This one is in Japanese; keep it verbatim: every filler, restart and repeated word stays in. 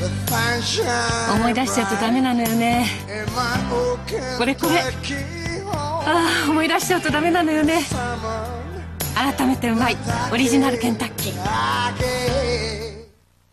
思い出しちゃうとダメなのよね。これこれ。ああ、思い出しちゃうとダメなのよね。改めてうまいオリジナルケンタッキー。